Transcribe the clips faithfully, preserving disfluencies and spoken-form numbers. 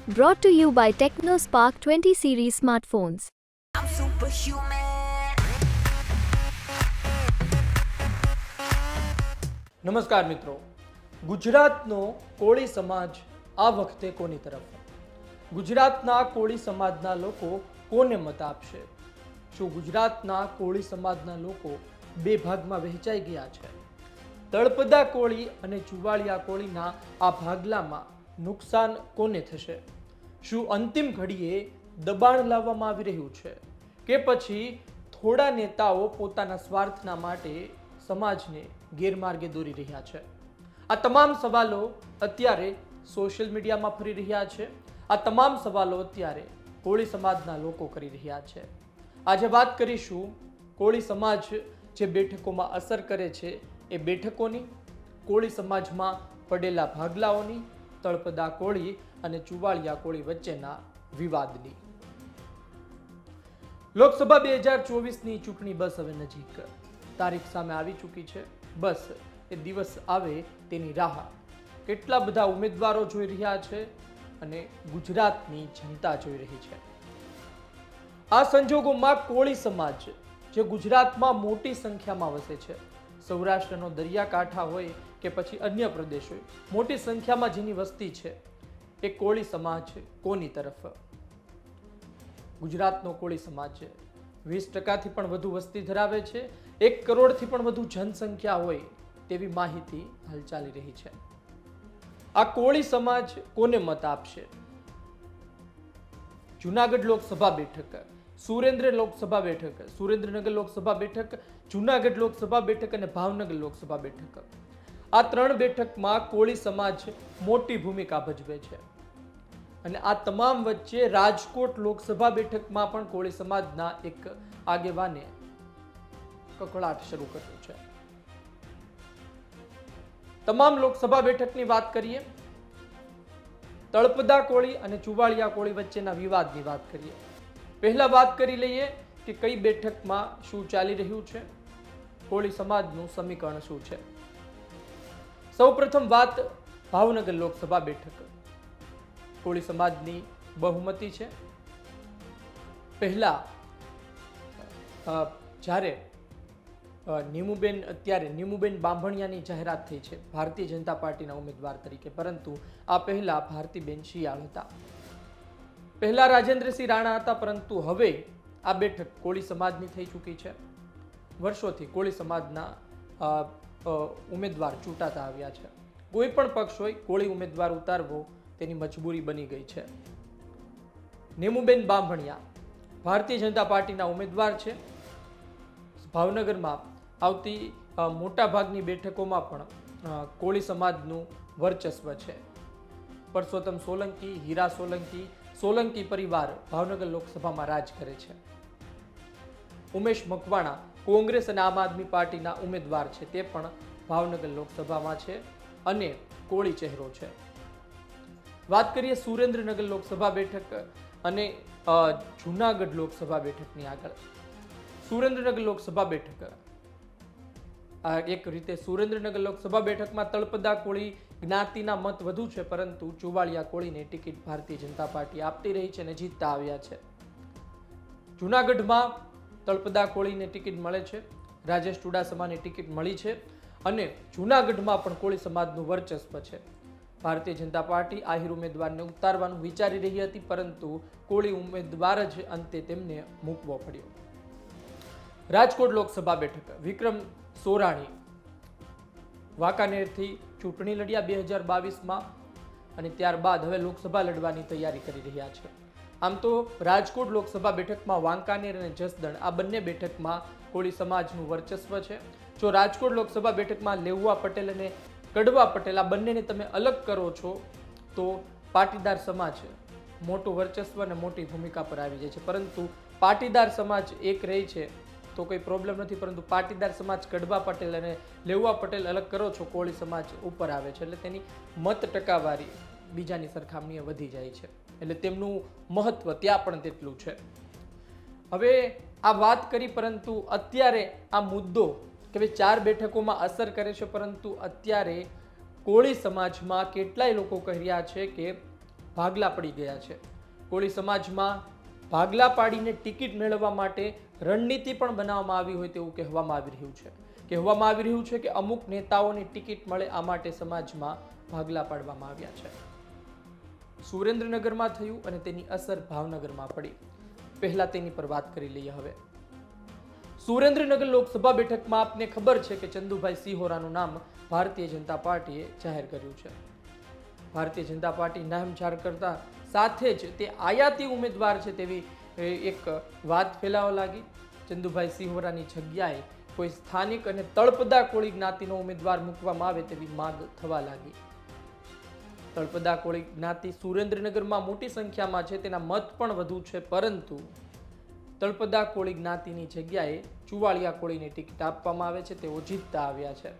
Brought to you by TechnoSpark twenty series smartphones. I'm superhuman. નમસ્કાર મિત્રો, ગુજરાતનો કોળી સમાજ આ વખતે કોની તરફ? ગુજરાતના કોળી સમાજના લોકો કોને મત આપશે? શું ગુજરાતના કોળી સમાજના લોકો બે ભાગમાં વહેંચાઈ ગયા છે? તળપદા કોળી અને ચુવાળિયા કોળીના આ ભાગલામાં નુકસાન કોને થશે? શું અંતિમ ઘડીએ દબાણ લાવવામાં આવી રહ્યું છે કે પછી થોડા નેતાઓ પોતાના સ્વાર્થના માટે સમાજને ગેરમાર્ગે દોરી રહ્યા છે? આ તમામ સવાલો અત્યારે સોશિયલ મીડિયામાં ફરી રહ્યા છે. આ તમામ સવાલો અત્યારે કોળી સમાજના લોકો કરી રહ્યા છે. આજે વાત કરીશું કોળી સમાજ જે બેઠકોમાં અસર કરે છે એ બેઠકોની, કોળી સમાજમાં પડેલા ભાગલાઓની, તળપદા કોળી અને ચુવાળિયા કોળી વચ્ચેના વિવાદની. લોકસભા બે હજાર ચોવીસની ચૂંટણી બસ હવે નજીક, તારીખ સામે આવી ચૂકી છે. બસ એ દિવસ આવે તેની રાહ કેટલા બધા ઉમેદવારો જોઈ રહ્યા છે અને ગુજરાતની જનતા જોઈ રહી છે. આ સંજોગોમાં કોળી સમાજ જે ગુજરાતમાં મોટી સંખ્યામાં વસે છે, સૌરાષ્ટ્રનો દરિયાકાંઠા હોય કે પછી અન્ય પ્રદેશ હોય, મોટી સંખ્યામાં જેની વસ્તી છે, એ કોળી સમાજ કોની તરફ? ગુજરાતનો કોળી સમાજ વીસ ટકાથી પણ વધુ વસ્તી ધરાવે છે. એક કરોડથી પણ વધુ જનસંખ્યા હોય તેવી માહિતી હાલ ચાલી રહી છે. આ કોળી સમાજ કોને મત આપશે? જુનાગઢ લોકસભા બેઠક, સુરેન્દ્ર લોકસભા બેઠક, સુરેન્દ્રનગર લોકસભા બેઠક, જુનાગઢ લોકસભા બેઠક અને ભાવનગર લોકસભા બેઠક, આ ત્રણ બેઠકમાં કોળી સમાજ મોટી ભૂમિકા ભજવે છે. અને આ તમામ વચ્ચે રાજકોટ લોકસભા બેઠકમાં પણ કોળી સમાજના એક આગેવાને કકળાટ શરૂ કર્યો છે. તમામ લોકસભા બેઠકની વાત કરીએ, તળપદા કોળી અને ચુવાળિયા કોળી વચ્ચેના વિવાદની વાત કરીએ. પહેલા વાત કરી લઈએ કે કઈ બેઠકમાં શું ચાલી રહ્યું છે, કોળી સમાજનું સમીકરણ શું છે. સૌપ્રથમ વાત ભાવનગર લોકસભા બેઠક. કોળી સમાજની બહુમતી છે. પહેલા જ્યારે નીમુબેન અત્યારે નીમુબેન બાંભણિયાની જાહેરાત થઈ છે ભારતીય જનતા પાર્ટીના ઉમેદવાર તરીકે, પરંતુ આ પહેલા ભારતીબેન શિયાળ હતા. પહેલા રાજેન્દ્રસિંહ રાણા હતા, પરંતુ હવે આ બેઠક કોળી સમાજની થઈ ચૂકી છે. વર્ષોથી કોળી સમાજના ઉમેદવાર ચૂંટાતા આવ્યા છે. કોઈ પણ પક્ષ હોય, કોળી ઉમેદવાર ઉતારવો તેની મજબૂરી બની ગઈ છે. નીમુબેન બાંભણિયા ભારતીય જનતા પાર્ટીના ઉમેદવાર છે. ભાવનગરમાં આવતી મોટા ભાગની બેઠકોમાં પણ કોળી સમાજનું વર્ચસ્વ છે. પરસોત્તમ સોલંકી, હીરા સોલંકી, સોલંકી પરિવાર ભાવનગર લોકસભામાં રાજ કરે છે. ઉમેશ મકવાણા કોંગ્રેસ અને આમ આદમી પાર્ટીના ઉમેદવાર છે, તે પણ ભાવનગર લોકસભામાં છે અને કોળી ચહેરો છે. વાત કરીએ સુરેન્દ્રનગર લોકસભા બેઠક અને જુનાગઢ લોકસભા બેઠકની. આગળ સુરેન્દ્રનગર લોકસભા બેઠક, એક રીતે સુરેન્દ્રનગર લોકસભા બેઠકમાં તળપદા કોળી જ્ઞાતિના મત વધુ છે, પરંતુ ચુવાળિયા કોળીને ટિકિટ ભારતીય જનતા પાર્ટી આપતી રહી છે અને જીતતા આવ્યા છે. જુનાગઢમાં તળપદા કોળીને ટિકિટ મળે છે, રાજેશ ચુડાસમાને ટિકિટ મળી છે અને જુનાગઢમાં પણ કોળી સમાજનું વર્ચસ્વ છે. ભારતીય જનતા પાર્ટી આહિર ઉમેદવારને ઉતારવાનું વિચારી રહી હતી, પરંતુ કોળી ઉમેદવાર જ અંતે તેમને મૂકવો પડ્યો. રાજકોટ લોકસભા બેઠક, વિક્રમ સોરાણી વાંકાનેરથી ચૂંટણી લડ્યા બે હજાર બાવીસમાં અને ત્યારબાદ હવે લોકસભા લડવાની તૈયારી કરી રહ્યા છે. આમ તો રાજકોટ લોકસભા બેઠકમાં વાંકાનેર અને જસદણ આ બંને બેઠકમાં કોળી સમાજનું વર્ચસ્વ છે. જો રાજકોટ લોકસભા બેઠકમાં લેઉવા પટેલ અને કડવા પટેલ આ બંનેને તમે અલગ કરો છો તો પાટીદાર સમાજ મોટું વર્ચસ્વ અને મોટી ભૂમિકા પર આવી જાય છે. પરંતુ પાટીદાર સમાજ એક રહી છે તો કોઈ પ્રોબ્લેમ નથી, પરંતુ પાટીદાર સમાજ કડવા પટેલ અને લેઉવા પટેલ અલગ કરો છો, કોળી સમાજ ઉપર આવે છે, એટલે તેની મત ટકાવારી બીજાની સરખામણીએ વધી જાય છે. એટલે તેમનું મહત્વ ત્યાં પણ તેટલું છે. હવે આ વાત કરી, પરંતુ અત્યારે આ મુદ્દો કે ભાઈ ચાર બેઠકોમાં અસર કરે છે, પરંતુ અત્યારે કોળી સમાજમાં કેટલાય લોકો કહી રહ્યા છે કે ભાગલા પડી ગયા છે. કોળી સમાજમાં ભાગલા પાડીને ટિકિટ મેળવવા માટે રણનીતિ પણ બનાવવામાં આવી હોય તેવું કહેવામાં આવી રહ્યું છે. કહેવામાં આવી રહ્યું છે કે અમુક નેતાઓની ટિકિટ મળે આ માટે સમાજમાં ભાગલા પાડવામાં આવ્યા છે. સુરેન્દ્રનગરમાં થયું અને તેની અસર ભાવનગરમાં પડી. પહેલા તેની પર વાત કરી લઈએ. હવે સુરેન્દ્રનગર લોકસભા બેઠકમાં આપને ખબર છે કે ચંદુભાઈ સિહોરાનું નામ ભારતીય જનતા પાર્ટીએ જાહેર કર્યું છે. ભારતીય જનતા પાર્ટી નામ જાહેર કરતા સાથે જ તે આયાતી ઉમેદવાર છે તેવી એક વાત ફેલાવા લાગી. ચંદુભાઈ સિહોરાની જગ્યાએ કોઈ સ્થાનિક અને તળપદા કોળી જ્ઞાતિનો ઉમેદવાર મૂકવામાં આવે તેવી માંગ થવા લાગી. તળપદા કોળી જ્ઞાતિ સુરેન્દ્રનગરમાં મોટી સંખ્યામાં છે, તેના મત પણ વધુ છે, પરંતુ તળપદા કોળી જ્ઞાતિની જગ્યાએ ચુવાળિયા કોળીની ટિકિટ આપવામાં આવે છે. તેઓ જીતતા આવ્યા છે.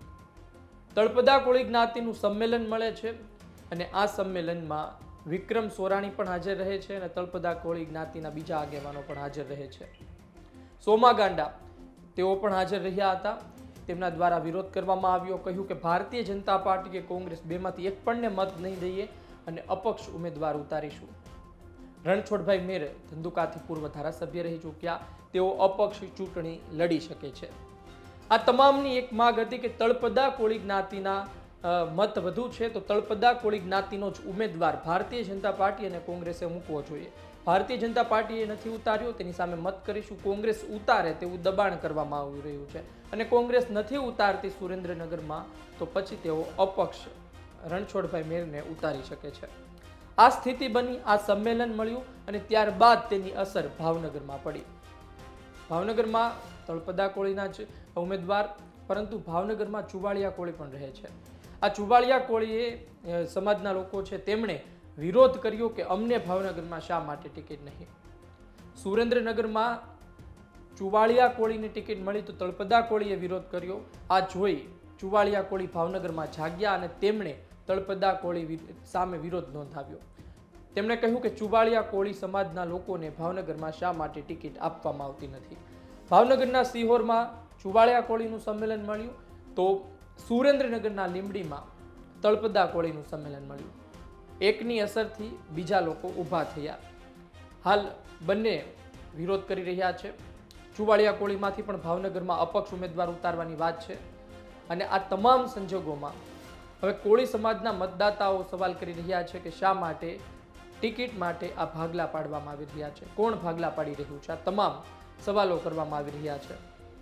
તળપદા કોળી જ્ઞાતિનું સંમેલન મળે છે અને આ સંમેલનમાં વિક્રમ સોરાણી પણ હાજર રહે છે અને તળપદા કોળી જ્ઞાતિના બીજા આગેવાનો પણ હાજર રહે છે. સોમા ગાંડા તેઓ પણ હાજર રહ્યા હતા. તેમના દ્વારા વિરોધ કરવામાં આવ્યો. કહ્યું કે ભારતીય જનતા પાર્ટી કે કોંગ્રેસ બેમાંથી એક પણને મત નહીં દઈએ અને અપક્ષ ઉમેદવાર ઉતારીશું. રણછોડભાઈ મેર ધંધુકાથી પૂર્વ ધારાસભ્ય રહી ચૂક્યા, તેઓ અપક્ષ ચૂંટણી લડી શકે છે. આ તમામની એક માંગ હતી કે તળપદા કોળી જ્ઞાતિના મત વધુ છે તો તળપદા કોળી જ્ઞાતિનો જ ઉમેદવાર ભારતીય જનતા પાર્ટી અને કોંગ્રેસે મૂકવો જોઈએ. ભારતીય જનતા પાર્ટીએ નથી ઉતાર્યો, તેની સામે મત કરીશું. કોંગ્રેસ ઉતારે તેવું દબાણ કરવામાં આવી રહ્યું છે અને કોંગ્રેસ નથી ઉતારતી સુરેન્દ્રનગરમાં તો પછી તેઓ અપક્ષ રણછોડભાઈ મેરને ઉતારી શકે છે. આ સ્થિતિ બની. આ સંમેલન મળ્યું અને ત્યારબાદ તેની અસર ભાવનગરમાં પડી. ભાવનગરમાં તળપદા કોળીના જ ઉમેદવાર, પરંતુ ભાવનગરમાં ચુવાળિયા કોળી પણ રહે છે. આ ચુવાળિયા કોળીએ સમાજના લોકો છે તેમણે વિરોધ કર્યો કે અમને ભાવનગરમાં શા માટે ટિકિટ નહીં. સુરેન્દ્રનગરમાં ચુવાળિયા કોળીની ટિકિટ મળી તો તળપદા કોળીએ વિરોધ કર્યો. આ જોઈ ચુવાળિયા કોળી ભાવનગરમાં જાગ્યા અને તેમણે તળપદા કોળી સામે વિરોધ નોંધાવ્યો. તેમણે કહ્યું કે ચુવાળિયા કોળી સમાજના લોકોને ભાવનગરમાં શા માટે ટિકિટ આપવામાં આવતી નથી. ભાવનગરના સિહોરમાં ચુવાળિયા કોળીનું સંમેલન મળ્યું તો સુરેન્દ્રનગરના લીંબડીમાં તળપદા કોળીનું સંમેલન મળ્યું. એકની અસરથી બીજા લોકો ઊભા થયા. હાલ બંને વિરોધ કરી રહ્યા છે. ચુવાળિયા કોળીમાંથી પણ ભાવનગરમાં અપક્ષ ઉમેદવાર ઉતારવાની વાત છે અને આ તમામ સંજોગોમાં હવે કોળી સમાજના મતદાતાઓ સવાલ કરી રહ્યા છે કે શા માટે ટિકિટ માટે આ ભાગલા પાડવામાં આવી રહ્યા છે, કોણ ભાગલા પાડી રહ્યું છે, આ તમામ સવાલો કરવામાં આવી રહ્યા છે.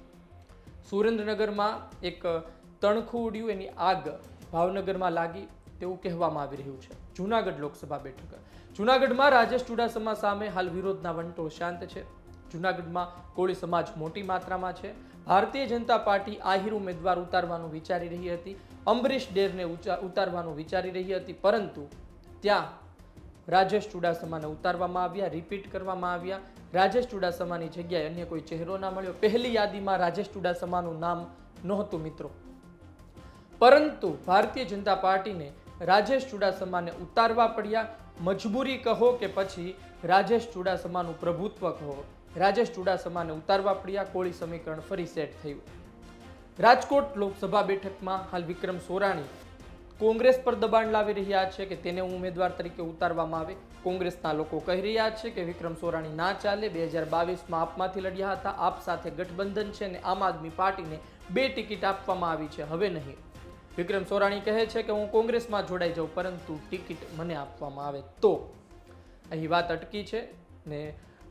સુરેન્દ્રનગરમાં એક તણખું ઉડ્યું, એની આગ ભાવનગરમાં લાગી તેવું કહેવામાં આવી રહ્યું છે. જૂનાગઢ લોકસભા બેઠક. જૂનાગઢમાં રાજેશ ચુડાસમા સામે હાલ વિરોધના વંટોળ શાંત છે. જૂનાગઢમાં કોળી સમાજ મોટી માત્રામાં છે. ભારતીય જનતા પાર્ટી આહિર ઉમેદવાર ઉતારવાનું વિચારી રહી હતી, અંબરીશ ડેરને ઉતારવાનું વિચારી રહી હતી, પરંતુ ત્યાં રાજેશ ચુડાસમાને ઉતારવામાં આવ્યા, રિપીટ કરવામાં આવ્યા. રાજેશ ચુડાસમાની જગ્યાએ અન્ય કોઈ ચહેરો ના મળ્યો. પહેલી યાદીમાં રાજેશ ચુડાસમાનું નામ નહોતું મિત્રો, પરંતુ ભારતીય જનતા પાર્ટીને રાજેશ ચુડાસમાને ઉતારવા પડ્યા. મજબૂરી કહો કે પછી રાજેશ ચુડાસમાનું પ્રભુત્વ કહો, રાજેશ ચુડાસમાને ઉતારવા પડ્યા. કોળી સમીકરણ ફરી સેટ થયું. રાજકોટ લોકસભા બેઠકમાં હાલ વિક્રમ સોરાણી કોંગ્રેસ પર દબાણ લાવી રહ્યા છે કે તેને ઉમેદવાર તરીકે ઉતારવામાં આવે. કોંગ્રેસના લોકો કહી રહ્યા છે કે વિક્રમ સોરાણી ના ચાલે. બે હજાર બાવીસમાં આપમાંથી લડ્યા હતા, આપ સાથે ગઠબંધન છે અને આમ આદમી પાર્ટીને બે ટિકિટ આપવામાં આવી છે, હવે નહીં. વિક્રમ સોરાણી કહે છે કે હું કોંગ્રેસમાં જોડાઈ જાઉં, પરંતુ ટિકિટ મને આપવામાં આવે તો. અહીં વાત અટકી છે ને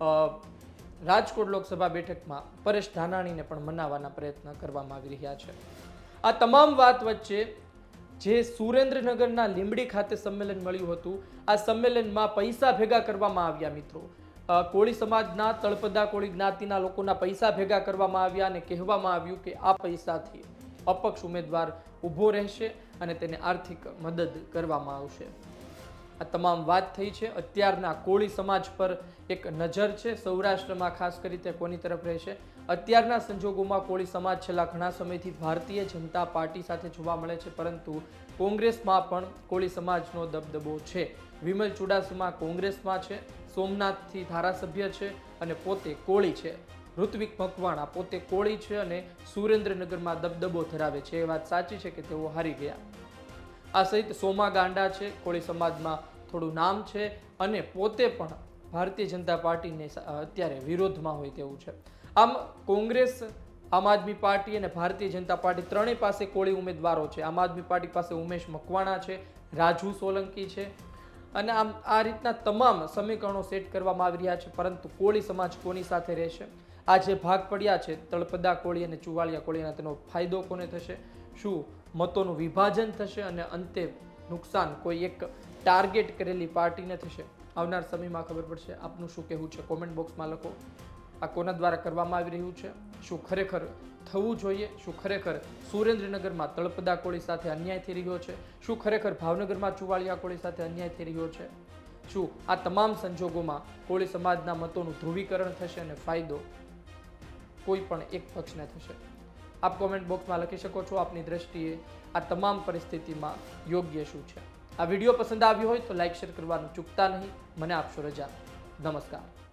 રાજકોટ લોકસભા બેઠકમાં પરેશ ધાનાણીને પણ મનાવવાના પ્રયત્ન કરવામાં આવી રહ્યા છે. આ તમામ વાત વચ્ચે જે સુરેન્દ્રનગરના લીંબડી ખાતે સંમેલન મળ્યું હતું, આ સંમેલનમાં પૈસા ભેગા કરવામાં આવ્યા મિત્રો. કોળી સમાજના તળપદા કોળી જ્ઞાતિના લોકોના પૈસા ભેગા કરવામાં આવ્યા અને કહેવામાં આવ્યું કે આ પૈસાથી અપક્ષ ઉમેદવાર ઊભો રહેશે અને તેને આર્થિક મદદ કરવામાં આવશે. આ તમામ વાત થઈ છે. અત્યારના કોળી સમાજ પર એક નજર છે. સૌરાષ્ટ્રમાં ખાસ કરી તે કોની તરફ રહેશે? અત્યારના સંજોગોમાં કોળી સમાજ છેલ્લા ઘણા સમયથી ભારતીય જનતા પાર્ટી સાથે જોવા મળે છે, પરંતુ કોંગ્રેસમાં પણ કોળી સમાજનો દબદબો છે. વિમલ ચુડાસમા કોંગ્રેસમાં છે, સોમનાથથી ધારાસભ્ય છે અને પોતે કોળી છે. ઋત્વિક મકવાણા પોતે કોળી છે અને સુરેન્દ્રનગરમાં દબદબો ધરાવે છે. એ વાત સાચી છે કે તેઓ હારી ગયા. આ સહિત સોમા ગાંડા છે, કોળી સમાજમાં થોડું નામ છે અને પોતે પણ ભારતીય જનતા પાર્ટીને અત્યારે વિરોધમાં હોય તેવું છે. આમ કોંગ્રેસ, આમ આદમી પાર્ટી અને ભારતીય જનતા પાર્ટી ત્રણેય પાસે કોળી ઉમેદવારો છે. આમ આદમી પાર્ટી પાસે ઉમેશ મકવાણા છે, રાજુ સોલંકી છે અને આમ આ રીતના તમામ સમીકરણો સેટ કરવામાં આવી રહ્યા છે. પરંતુ કોળી સમાજ કોની સાથે રહેશે? આ જે ભાગ પડ્યા છે તળપદા કોળી અને ચુવાળિયા કોળીના, તેનો ફાયદો કોને થશે? શું મતોનું વિભાજન થશે અને અંતે નુકસાન કોઈ એક ટાર્ગેટ કરેલી પાર્ટીને થશે? આવનાર સમયમાં ખબર પડશે. આપનું શું કહેવું છે કોમેન્ટ બોક્સમાં લખો. આ કોના દ્વારા કરવામાં આવી રહ્યું છે? શું ખરેખર થવું જોઈએ? શું ખરેખર સુરેન્દ્રનગરમાં તળપદા કોળી સાથે અન્યાય થઈ રહ્યો છે? શું ખરેખર ભાવનગરમાં ચુવાળિયા કોળી સાથે અન્યાય થઈ રહ્યો છે? શું આ તમામ સંજોગોમાં કોળી સમાજના મતોનું ધ્રુવીકરણ થશે અને ફાયદો કોઈ પણ એક પક્ષને થશે? આપ કોમેન્ટ બોક્સમાં લખી શકો છો. આપની દ્રષ્ટિએ આ તમામ પરિસ્થિતિમાં યોગ્ય શું છે? આ વિડીયો પસંદ આવ્યો હોય તો લાઈક શેર કરવાનું ચૂકતા નહીં. મને આપશો રજા. નમસ્કાર.